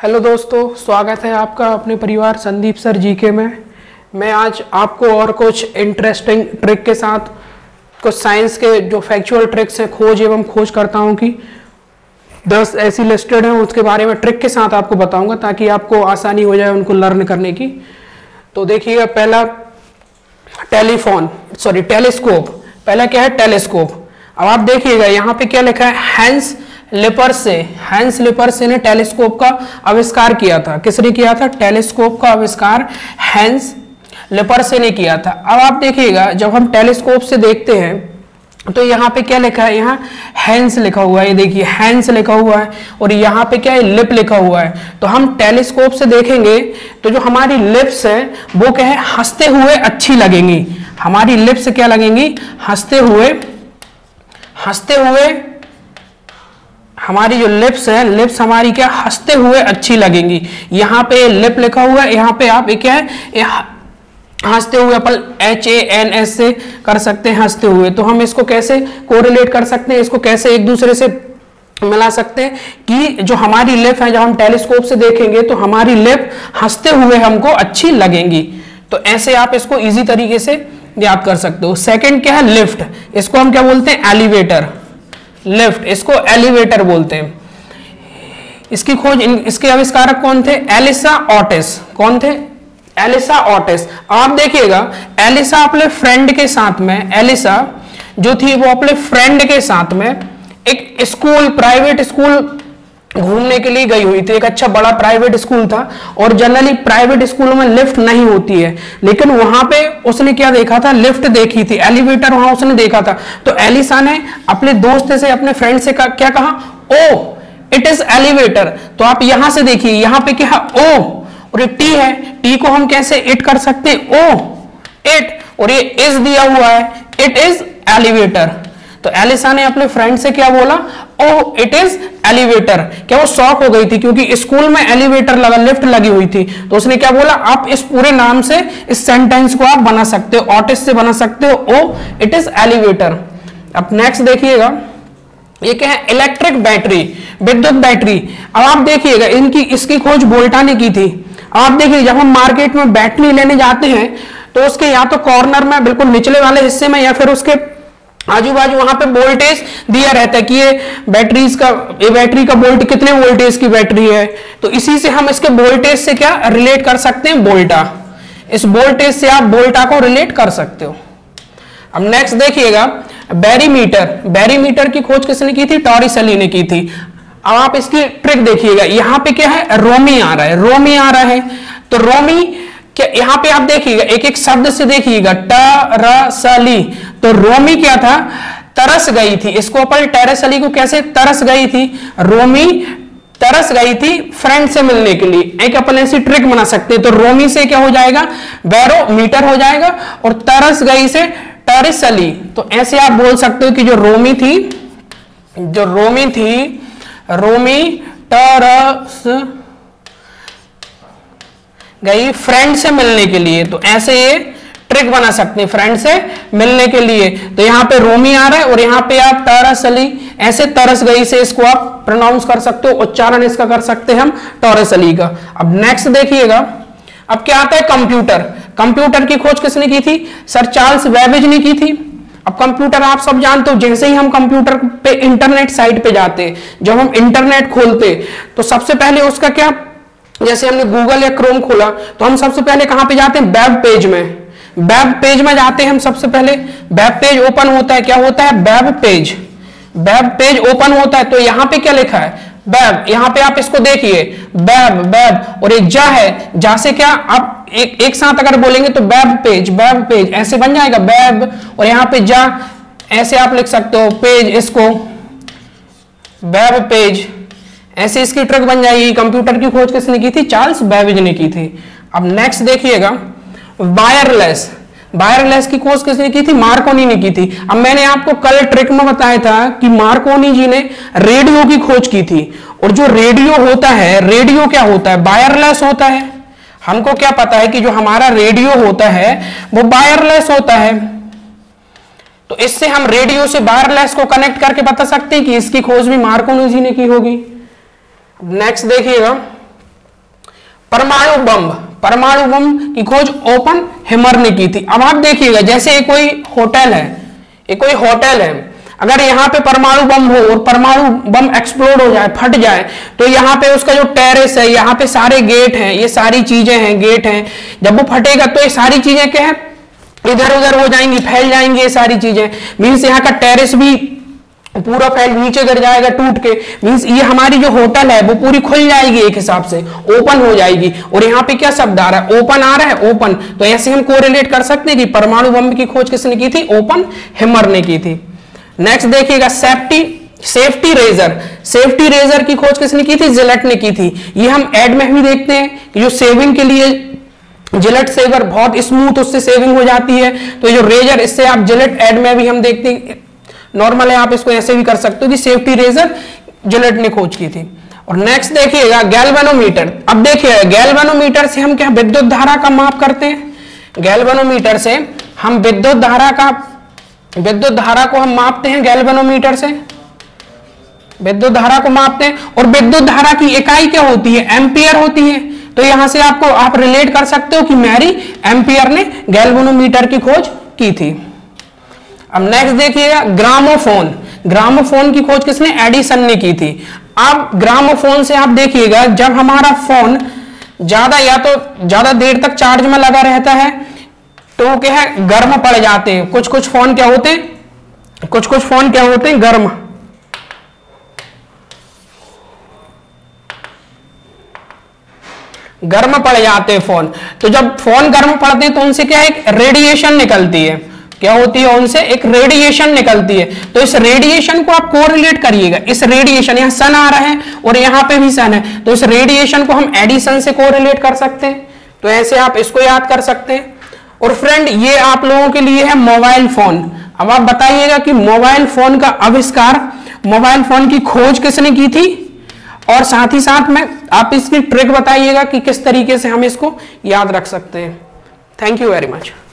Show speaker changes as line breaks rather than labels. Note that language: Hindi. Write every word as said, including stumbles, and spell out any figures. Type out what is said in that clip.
हेलो दोस्तों, स्वागत है आपका अपने परिवार संदीप सर जीके में। मैं आज आपको और कुछ इंटरेस्टिंग ट्रिक के साथ कुछ साइंस के जो फैक्चुअल ट्रिक्स हैं खोज एवं खोज करता हूं कि दस ऐसी लिस्टेड हैं, उसके बारे में ट्रिक के साथ आपको बताऊंगा ताकि आपको आसानी हो जाए उनको लर्न करने की। तो देखिएगा, पहला टेलीफोन सॉरी टेलीस्कोप। पहला क्या है? टेलीस्कोप। अब आप देखिएगा यहाँ पे क्या लिखा है? हैंस लिपर्से। हैंस लिपर्से ने टेलीस्कोप का आविष्कार किया था। किसने किया था? टेलीस्कोप का आविष्कार हैंस लिपर्से ने किया था। अब आप देखिएगा, जब हम टेलीस्कोप से देखते हैं तो यहाँ पे क्या लिखा है? यहाँ हैंस लिखा हुआ है, ये देखिए हैंस लिखा हुआ है, और यहाँ पे क्या है? लिप लिखा हुआ है। तो हम टेलीस्कोप से देखेंगे तो जो हमारी लिप्स है वो क्या है? हंसते हुए अच्छी लगेंगी। हमारी लिप्स क्या लगेंगी? हंसते हुए हंसते हुए हमारी जो लिप्स है, लिप्स हमारी क्या? हंसते हुए अच्छी लगेंगी। यहाँ पे लिप लिखा हुआ है, यहाँ पे आप ये क्या है? हंसते हुए अपन एच ए एन एस से कर सकते हैं, हंसते हुए। तो हम इसको कैसे कोरिलेट कर सकते हैं, इसको कैसे एक दूसरे से मिला सकते हैं कि जो हमारी लिप है, जब हम टेलीस्कोप से देखेंगे तो हमारी लिप हंसते हुए हमको अच्छी लगेंगी। तो ऐसे आप इसको इजी तरीके से याद कर सकते हो। सेकंड क्या है? लिफ्ट। इसको हम क्या बोलते हैं? एलिवेटर। लिफ्ट, इसको एलिवेटर बोलते हैं। इसकी खोज, इसके आविष्कारक कौन थे? Elisha Otis. कौन थे? Elisha Otis. आप देखिएगा, एलिसा अपने फ्रेंड के साथ में, एलिसा जो थी वो अपने फ्रेंड के साथ में एक स्कूल, प्राइवेट स्कूल घूमने के लिए गई हुई थी। एक अच्छा बड़ा प्राइवेट स्कूल था, और जनरली प्राइवेट स्कूलों में लिफ्ट नहीं होती है, लेकिन वहां पे उसने क्या देखा था? लिफ्ट देखी थी, एलिवेटर वहां उसने देखा था। तो एलिसा ने अपने दोस्त से, अपने फ्रेंड से क्या कहा? Oh it is elevator. तो आप यहां से देखिए, यहां पे क्या है? ओ, और ये टी है, टी को हम कैसे इट कर सकते हैं? ओ इट, और ये इज दिया हुआ है, इट इज एलिवेटर। तो एलिसा ने अपने फ्रेंड से क्या बोला? Oh it is elevator. क्या वो शॉक हो गई थी, क्योंकि स्कूल में एलिवेटर लगा, लिफ्ट लगी हुई थी। तो उसने क्या बोला? आप इस पूरे नाम से इस सेंटेंस को आप बना सकते हो, ऑटिस से बना सकते हो, ओ इट इज एलिवेटर। अब नेक्स्ट देखिएगा, ये क्या है? इलेक्ट्रिक बैटरी, विद्युत बैटरी। अब आप देखिएगा, इनकी इसकी खोज वोल्टा ने की थी। आप देखिए, जब हम मार्केट में बैटरी लेने जाते हैं तो उसके या तो कॉर्नर में, बिल्कुल निचले वाले हिस्से में, या फिर उसके आजू बाजू वहां पे वोल्टेज दिया रहता है कि ये बैटरीज का, ये बैटरी का वोल्ट कितने वोल्टेज की बैटरी है। तो इसी से हम इसके वोल्टेज से क्या रिलेट कर सकते हैं? वोल्टा। इस वोल्टेज से आप वोल्टा को रिलेट कर सकते हो। अब नेक्स्ट देखिएगा, बैरीमीटर। बैरीमीटर की खोज किसने की थी? टॉरिसेली ने की थी। अब आप इसकी ट्रिक देखिएगा, यहां पे क्या है? रोमी आ रहा है, रोमी आ रहा है। तो रोमी क्या, यहां पे आप देखिएगा, एक एक शब्द से देखिएगा, टरसली। तो रोमी क्या था? तरस गई थी। इसको अपन टेरेसली को कैसे तरस गई थी? रोमी तरस गई थी फ्रेंड से मिलने के लिए। एक अपन ऐसी ट्रिक बना सकते हैं। तो रोमी से क्या हो जाएगा? बैरोमीटर हो जाएगा, और तरस गई से टेरेसली। तो ऐसे आप बोल सकते हो कि जो रोमी थी, जो रोमी थी, रोमी तरस गई फ्रेंड से मिलने के लिए। तो ऐसे ये ट्रिक बना सकते हैं, फ्रेंड से मिलने के लिए। तो यहाँ पे रोमी आ रहा है, और यहाँ पे आप टॉरसली, ऐसे तरस गई से इसको आप प्रोनाउंस कर सकते हो, उच्चारण इसका कर सकते हैं हम टॉरसली का। अब नेक्स्ट देखिएगा, अब क्या आता है? कंप्यूटर। कंप्यूटर की खोज किसने की थी? सर चार्ल्स बेबेज ने की थी। अब कंप्यूटर आप सब जानते हो, जैसे ही हम कंप्यूटर पे इंटरनेट साइट पे जाते, जब हम इंटरनेट खोलते तो सबसे पहले उसका क्या, जैसे हमने गूगल या क्रोम खोला तो हम सबसे पहले कहां पे जाते हैं? वेब पेज में। वेब पेज में जाते हैं हम सबसे पहले, वेब पेज ओपन होता है। क्या होता है? Web page. Web page open होता है। तो यहां पे क्या लिखा है? वेब। यहां पे आप इसको देखिए, वेब, वेब, और एक जा है, जा से क्या आप एक एक साथ अगर बोलेंगे तो वेब पेज, वेब पेज ऐसे बन जाएगा, वेब, और यहां पे जा, ऐसे आप लिख सकते हो पेज, इसको वेब पेज, ऐसे इसकी ट्रिक बन जाएगी। कंप्यूटर की खोज किसने की थी? चार्ल्स बेबेज ने की थी। अब नेक्स्ट देखिएगा, वायरलेस। वायरलेस की खोज किसने की थी? मार्कोनी ने की थी। अब मैंने आपको कल ट्रिक में बताया था कि मार्कोनी जी ने रेडियो की खोज की थी, और जो रेडियो होता है, रेडियो क्या होता है? वायरलेस होता है। हमको क्या पता है कि जो हमारा रेडियो होता है वो वायरलेस होता है। तो इससे हम रेडियो से वायरलेस को कनेक्ट करके बता सकते हैं कि इसकी खोज भी मार्कोनी जी ने की होगी। नेक्स्ट देखिएगा, परमाणु बम, परमाणु बम की खोज ओपनहेमर ने की थी। अब आप देखिएगा, जैसे ये कोई होटल है, ये कोई होटल है, अगर यहाँ पे परमाणु बम हो और परमाणु बम एक्सप्लोड हो जाए, फट जाए, तो यहाँ पे उसका जो टेरेस है, यहाँ पे सारे गेट हैं, ये सारी चीजें हैं, गेट हैं, जब वो फटेगा तो ये सारी चीजें क्या है, इधर उधर हो जाएंगी, फैल जाएंगी ये सारी चीजें। मीन्स यहाँ का टेरेस भी पूरा फैल नीचे गिर जाएगा टूट के। मीन्स ये हमारी जो होटल है वो पूरी खुल जाएगी, एक हिसाब से ओपन हो जाएगी। और यहाँ पे क्या शब्द आ रहा है, ओपन आ रहा है, ओपन। तो ऐसे हम कोरिलेट कर सकते हैं कि परमाणु बम की खोज किसने की थी, ओपनहेमर ने की थी। नेक्स्ट देखिएगा, safety safety razor, safety razor की खोज किसने की थी, जिलेट ने की थी। ये हम एड में भी देखते हैं कि जो सेविंग के लिए जिलेट सेवर बहुत स्मूथ, उससे सेविंग हो जाती है। तो जो रेजर, इससे आप जिलेट एड में भी हम देखते हैं, नॉर्मल है, आप इसको ऐसे भी कर सकते हो कि सेफ्टी रेजर जिलेट ने खोज की थी। और नेक्स्ट देखिएगा, गैल्वेनोमीटर। अब देखिए, गैल्वेनोमीटर से हम क्या विद्युत धारा का माप करते हैं, गैल्वेनोमीटर से हम विद्युत धारा का विद्युत धारा को हम मापते हैं, गैल्वेनोमीटर से विद्युत धारा को मापते हैं। और विद्युत धारा की इकाई क्या होती है, एम्पियर होती है। तो यहां से आपको आप रिलेट कर सकते हो कि मैरी एम्पियर ने गैल्वेनोमीटर की खोज की थी। अब नेक्स्ट देखिएगा, ग्रामोफोन। ग्रामोफोन की खोज किसने, एडिसन ने की थी। अब ग्रामोफोन से आप देखिएगा, जब हमारा फोन ज्यादा या तो ज्यादा देर तक चार्ज में लगा रहता है तो क्या है, गर्म पड़ जाते हैं। कुछ कुछ फोन क्या होते हैं, कुछ कुछ फोन क्या होते हैं, गर्म गर्म पड़ जाते हैं फोन। तो जब फोन गर्म पड़ते हैं तो उनसे क्या है, एक रेडिएशन निकलती है। क्या होती है, उनसे एक रेडिएशन निकलती है। तो इस रेडिएशन को आप कोरिलेट करिएगा, इस रेडिएशन, यहाँ सन आ रहा है और यहाँ पे भी सन है, तो इस रेडिएशन को हम एडिसन से कोरिलेट कर सकते हैं। तो ऐसे आप इसको याद कर सकते हैं। और फ्रेंड, ये आप लोगों के लिए है मोबाइल फोन। अब आप बताइएगा कि मोबाइल फोन का आविष्कार, मोबाइल फोन की खोज किसने की थी, और साथ ही साथ में आप इसकी ट्रिक बताइएगा कि किस तरीके से हम इसको याद रख सकते हैं। Thank you very much.